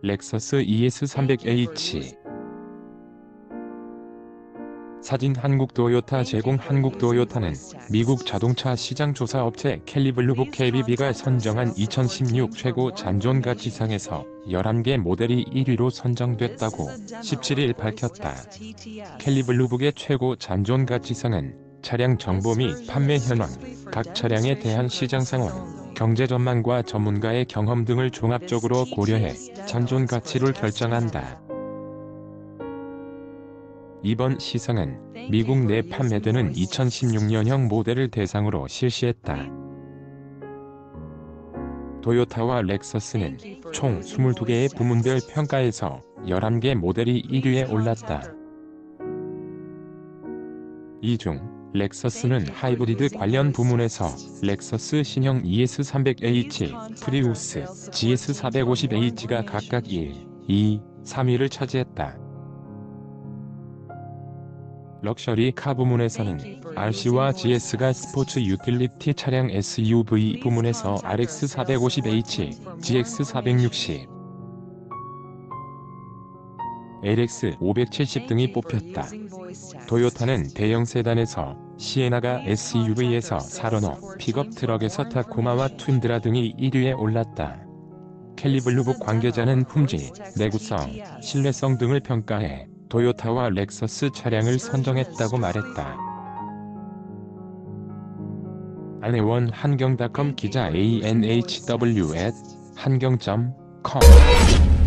렉서스 ES300H. 사진 한국토요타 제공. 한국토요타는 미국 자동차 시장 조사 업체 캘리블루북 KBB가 선정한 2016 최고 잔존가치상에서 11개 모델이 1위로 선정됐다고 17일 밝혔다. 캘리블루북의 최고 잔존가치상은 차량 정보 및 판매 현황, 각 차량에 대한 시장 상황, 경제 전망과 전문가의 경험 등을 종합적으로 고려해 잔존가치를 결정한다. 이번 시상은 미국 내 판매되는 2016년형 모델을 대상으로 실시했다. 토요타와 렉서스는 총 22개의 부문별 평가에서 11개 모델이 1위에 올랐다. 이 중 렉서스는 하이브리드 관련 부문에서 렉서스 신형 ES300H, 프리우스, GS450H가 각각 1, 2, 3위를 차지했다. 럭셔리 카 부문에서는 RC와 GS가 스포츠 유틸리티 차량 SUV 부문에서 RX450h, GX460, LX570 등이 뽑혔다. 토요타는 대형 세단에서 시에나가, SUV에서 사러너, 픽업 트럭에서 타코마와 툰드라 등이 1위에 올랐다. 캘리블루북 관계자는 품질, 내구성, 신뢰성 등을 평가해 토요타와 렉서스 차량을 선정했다고 말했다. 안혜원 한경.com 기자 anhw@han경.com